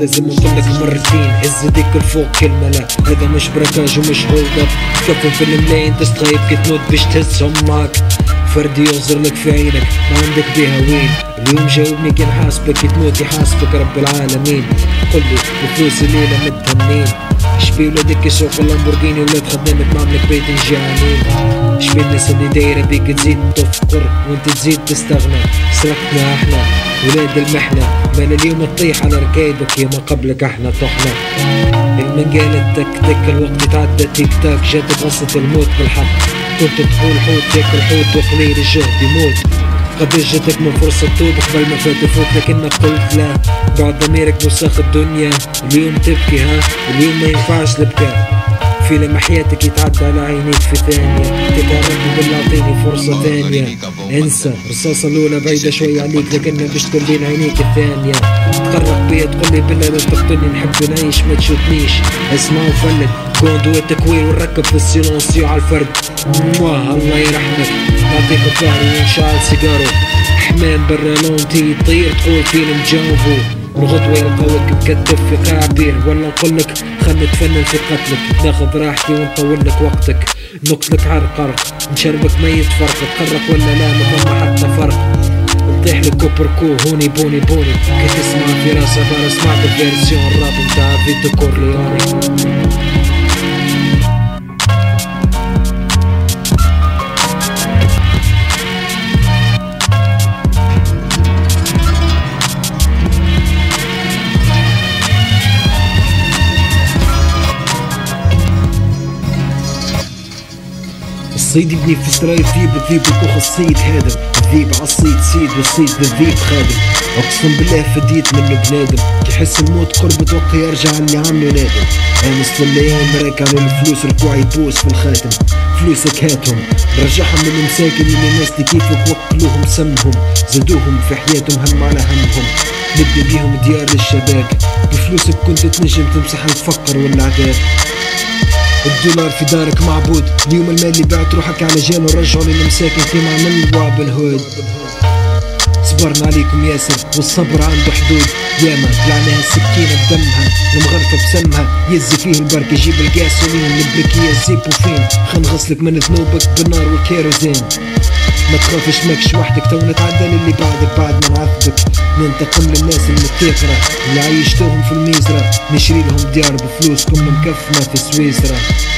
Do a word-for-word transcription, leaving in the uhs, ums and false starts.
لازم نقولك مرتين، هز ديك الفوق كلمة لا، هذا مش براكاج ومش هولد اب. كفن في الملايين تستغيب كي تموت باش تهزهم معاك، فردي يغزر لك في عينك ما عندك بيها وين. اليوم جاوبني كي نحاسبك كي تموت يحاسبك رب العالمين. قولي وفلوس الليلة مدها منين؟ شبي ولادك يسوق اللامبورجيني ولاد خدامك معملك بيت جيعانين؟ شبي الناس اللي دايرة بيك تزيد تفقر وانت تزيد تستغنى؟ سرقنا احنا ولاد المحنة، مالا اليوم تطيح على ركايبك يا ما قبلك احنا طحنا. المنقالة تك تك الوقت يتعدى تيك تاك، جات غصة الموت بالحق. كنت تقول حوت ياكل حوت وقليل الجهد يموت. قداش جاتك من فرصة توب قبل ما فات فوت لكنك قلت لا، بعد ضميرك وساخ الدنيا. اليوم تبكي ها، اليوم ما ينفعش البكاء. في لما حياتك يتعدى على عينيك في ثانية، تتعرف بالله اعطيني فرصة ثانية. انسى الرصاصة الأولى بعيدة شوية عليك لكنها باش تولين عينيك الثانية. تقرب بيا تقولي بالله لا تقتلني، نحب نعيش ما تشوتنيش. اسمع وفلت كوندو التكوير ونركب في السيلونسيو على الفرد. مواه الله يرحمك نعطيك الظهر ونشعل سيجارو. حمام برا لونتي يطير تقول فيلم جانفو. الغدوة يلقاوك مكتف في قاع بير، ولا نقولك خلنا نتفنن في قتلك. ناخذ راحتي ونطولك وقتك، نقتلك عرق عرق نشربك ميت فرق. تقرق ولا لا ما ثم حتى فرق. نطيح لك كوبركو هوني بوني بوني كي تسمع في راسها بارا. سمعت الفيرسيون الراب نتاع فيتو كورليوني. الصيد يبني في سراي الذيب، الذيب الكوخ الصيد هادم. الذيب عالصيد سيد والصيد للذيب خادم. اقسم بالله فديت منه بنادم، كي يحس الموت قربت وقت يرجع اللي عملو نادم. امس الايام راك على الفلوس ركوع يبوس في الخاتم. فلوسك هاتهم رجعهم للمساكن اللي الناس اللي كيفك وكلوهم سمهم. زادوهم في حياتهم هم على همهم. نبني بيهم ديار للشباب، بفلوسك كنت تنجم تمسح الفقر والعذاب. الدولار في دارك معبود، اليوم المال اللي بعت روحك على جال ورجعوا للمساكن كيما عمل وعب الهود. صبرنا عليكم ياسر والصبر عنده حدود، ياما بلعناها السكينة بدمها المغرفة بسمها. يزي فيه البرك يجيب الجاسولين البركية زيبوفين. خل نغسلك من ذنوبك بالنار والكيروزين. ما تخافش ماكش وحدك تو نتعدى للي بعدك بعد ما نعذبك. ننتقم للناس المتاخرة اللي عيشتوهم في الميزرة، نشري لهم ديار بفلوسكم مكفمة في سويسرا.